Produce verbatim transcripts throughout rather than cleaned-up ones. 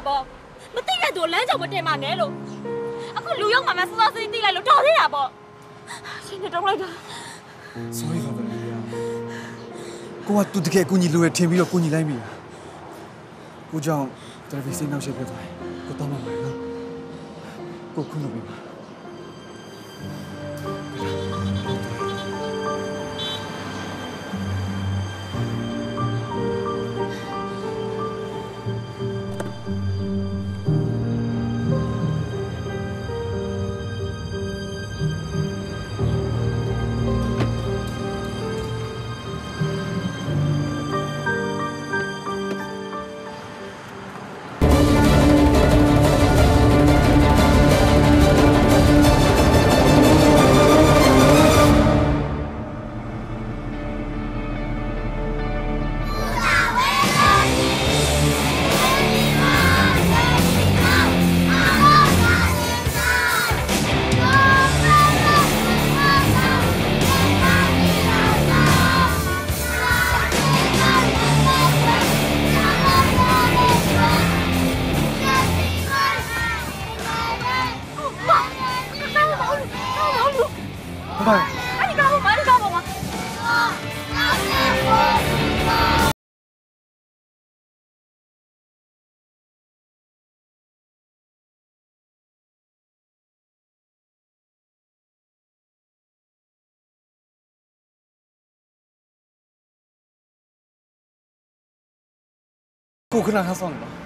ပေါ့မသိတဲ့သူလမ်းကြောင်မတင်ပါနဲ့လို့အခုလူရောက်မှမစစောစိတ်သိလိုက်လို့တော်သေးတာပေါ့ရှင်နဲ့တောင်းလိုက်တာ sorry ပါဗျာကိုကတူတကယ်ကိုညီလိုရထင်ပြီးတော့ကိုညီလိုက်မိတာကိုကြောင့်တယ်ဗီစိတ်နောက်ရှက်ဖြစ်သွားတယ်ကိုတောင်းမှာပါနော်ကိုခုလုပ်ပြီးပါကိုခဏထားဆောင်နေပါ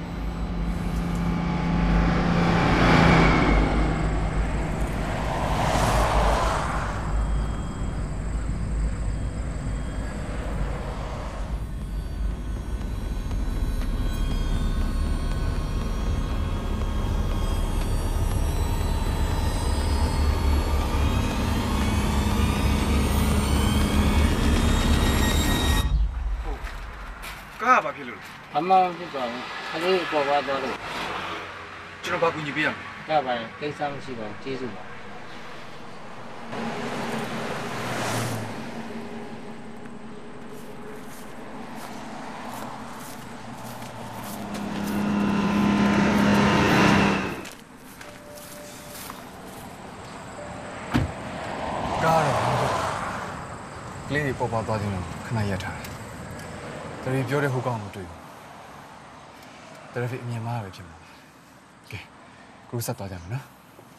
ကားဘာဖြစ်လို့အမှန်ဖြစ်သွားတယ်ခလေးပေါ်သွားတော့လို့ကျွန်တော်ဘာကူညီပေးရမလဲကပါကိစ္စမရှိပါဘူးကျေးဇူးပါကားတော့ကလေးတွေပေါ်ပေါ်သွားခြင်းလို့ခဏရက်ထားတယ်တရီပြောတဲ့ဟိုကောင်ကိုတွေ့ဘူးတရဖီအမြင်မှားပဲဖြစ်မှာကဲကိုဆက်သွားကြမယ်နော်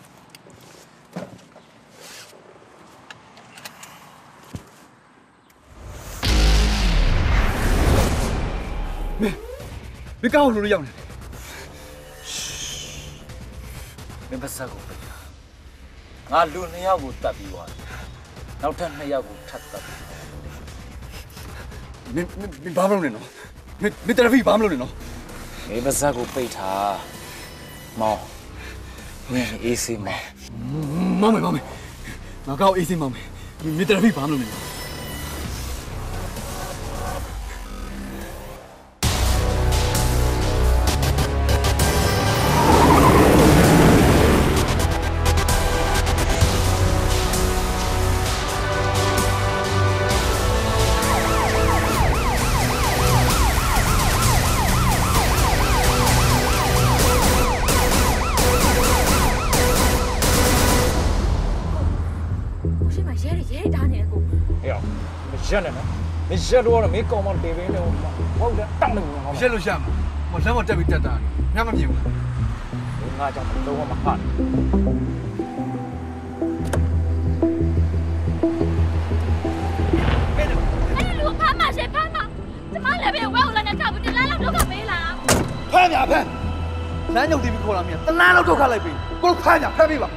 မေမေကောင်းလို့ရောက်နေမင်းပါစကိုပဲငါလူနှစ်ယောက်ကိုတတ်ပြီးသွားတယ်နောက်ထပ်နှစ်ယောက်ကိုထပ်တတ်မင်းမင်းဘာမလုပ်နဲ့နော်မင်းမင်းတရဖီဘာမလုပ်နဲ့နော်မင်းပါစကိုပိတ်ထားမောင်မင်းအေးစေးမောင်မောင်မေမောင်မေငါကောက်အေးစေးမောင်မေမင်းတရဖီဘာမလုပ်နဲ့နော်ရက်နဲ့နော်မရက်လို့တော့မင်းကောင်မတေးပင်းတော့ဟုတ်တယ်တောင်းနေဘူးမရက်လို့ရမှာဟိုလမ်းမတက်ပြီးတက်တာညမမြင်ဘူးငါကြောင့်တော့မဖတ်အဲ့လူဖမ်းမှာရှင်ဖမ်းမှာကျမလည်းပဲဝဲဦးလာနဲ့ထောက်ပြီးတလားလောက်တော့ခမေးလားဖမ်းပြဖမ်းလမ်းညုံတီးပြီးခေါ်လာမြင်တလားလောက်တော့ခလိုက်ပြီကိုဖမ်းပြဖမ်းပြီပါ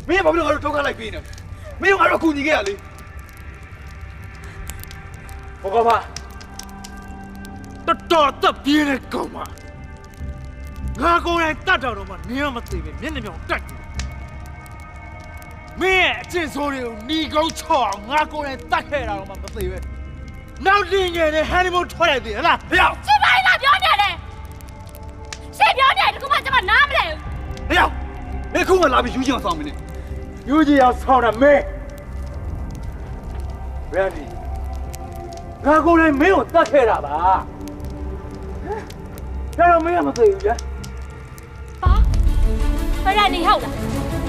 မင်းဘာဖြစ်လို့ငါတို့ထုတ်ခလိုက်ပေးနေမင်းကငါတို့အကူညီခဲ့ရလေဟိုကောင်မတော်တော်တက်ပြေးတဲ့ကောင်မငါကိုယ်တိုင်တတ်တော်တော့မှနင်းမသိပဲမျက်နှာမြောင်တက်တယ်မင်းရဲ့အကျင့်ဆိုးတွေကိုหนีကုန်းချော့အောင်ငါကိုယ်တိုင်တတ်ခဲ့တာတော့မှမသိပဲနောက်တင်ငယ်နဲ့ဟန်နီမူထွက်ရသေးဟလားဟေ့ရှင်းပါလားပြောနေတယ်ရှင်းပြောနေတယ်ဒီကမှကျွန်မနားမလဲဘူးဟေ့မင်းခုမှလာပြီးယူချင်အောင်ဆောင်မင်းယူချင်အောင်ဆောင်တာမင်းရန်ဒီငါကိုယ်တိုင်မင်းကိုတတ်ခဲ့တာပါဒါတော့မင်းကမသိဘူးကြာပါဘယ်ရနေဟုတ်လား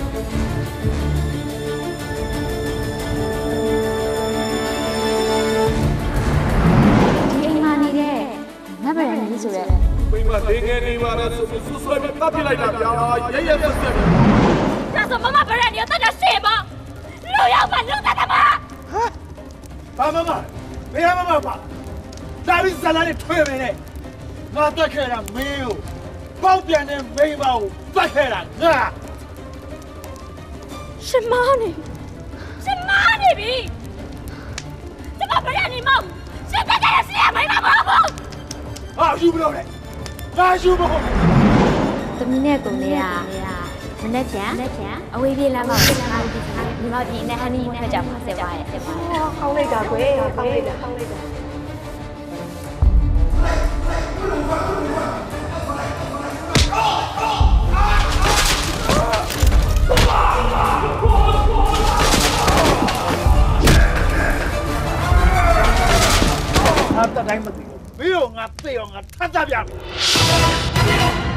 ငါဗရန်ကြီးဆိုရဲမိမဒေငယ်နေပါလားဆိုဆူဆွဲပြီးတပ်ပြလိုက်တာဗျာရဲရဲဆက်ဆက်ဒါဆိုမမဗရန်ကြီးတတ်တာရှင်းပါလူရောက်ပါလူတတ်တယ်မဟာဘာမမဘယ်မမပါဒါပြီးဇလာနဲ့ထွေးမင်းနဲ့ငါတက်ခဲ့တာမင်းကိုပေါက်ပြန်တဲ့မိမကိုတက်ခဲ့တာငါရှင်မနေရှင်မနေပြီကျမဗရန်ကြီးမဟုတ်ရှင်တက်တဲ့ဆရာမိမမဟုတ်ဟာယူမလို့လေငါယူမဟုတ်သမီးနဲ့ကိုလေးကမနေ့က။အဝေးပြေးလမ်းမှာဒီမှာဒီနဲ့ဟန်နီမူးနဲ့ကြောက်ပါဆက်ပါရဲ့ဆက်ပါရဲ့။ခေါင်းလိုက်တာကွယ်ခေါင်းလိုက်တာခေါင်းလိုက်တာငါတတိုင်းမသိဘူး။မင်းတို့ငါသိအောင်ငါထပ်ကြပြမယ်။